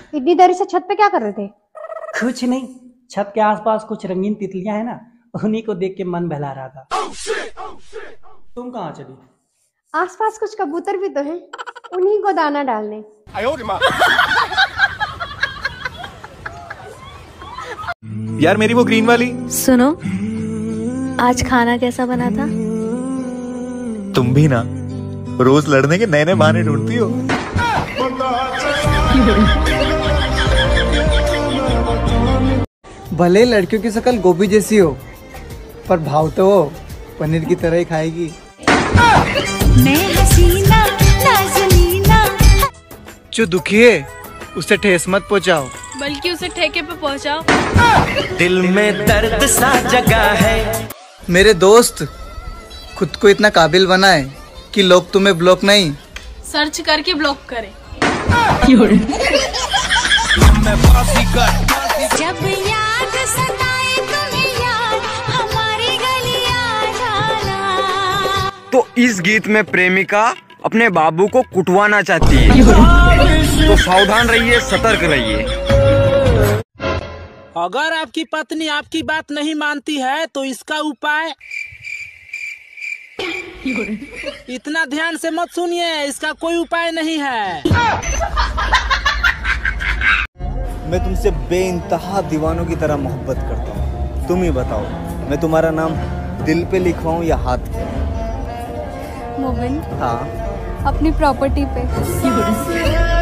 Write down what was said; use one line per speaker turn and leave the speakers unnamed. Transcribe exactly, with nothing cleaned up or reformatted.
इतनी देर से छत पे क्या कर रहे थे?
कुछ नहीं, छत के आसपास कुछ रंगीन तितलियां हैं ना, उन्हीं को देख के मन बहला रहा था। तुम कहाँ चली?
आसपास कुछ कबूतर भी तो हैं, उन्हीं को दाना डालने।
यार मेरी वो ग्रीन वाली
सुनो, आज खाना कैसा बना था?
तुम भी ना रोज लड़ने के नए नए बहाने ढूंढती हो।
भले लड़कियों की शक्ल गोभी जैसी हो, पर भाव तो वो पनीर की तरह ही खाएगी।
मैं हसीना नाज़नीना।
जो दुखी है उसे ठेस मत पहुंचाओ,
बल्कि उसे ठेके पे पहुंचाओ।
दिल में दर्द सा जगह है।
मेरे दोस्त, खुद को इतना काबिल बनाए कि लोग तुम्हें ब्लॉक नहीं
सर्च करके ब्लॉक करें। जब याद सताए तुम्हें याद, हमारी गलियां जाना।
तो इस गीत में प्रेमिका अपने बाबू को कुटवाना चाहती है, तो सावधान रहिए, सतर्क रहिए।
अगर आपकी पत्नी आपकी बात नहीं मानती है तो इसका उपाय, इतना ध्यान से मत सुनिए, इसका कोई उपाय नहीं है।
मैं तुमसे बेइंतहा दीवानों की तरह मोहब्बत करता हूँ। तुम ही बताओ, मैं तुम्हारा नाम दिल पे लिखवाऊं या हाथ पे?
मोबिन,
हाँ,
अपनी प्रॉपर्टी पे।